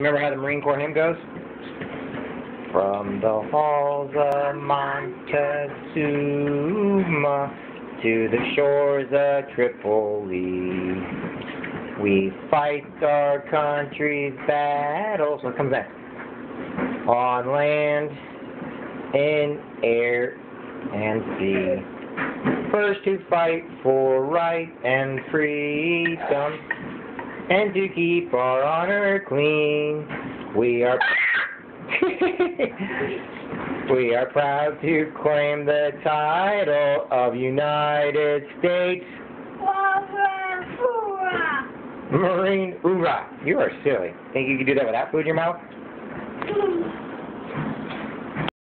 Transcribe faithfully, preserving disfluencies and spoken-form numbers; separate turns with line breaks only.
Remember how the Marine Corps hymn goes? From the halls of Montezuma to the shores of Tripoli, we fight our country's battles. What comes next? On land, in air, and sea. First to fight for right and freedom, and to keep our honor clean. We are we are proud to claim the title of United States Marine. Hoorah! You are silly. Think you can do that without food in your mouth?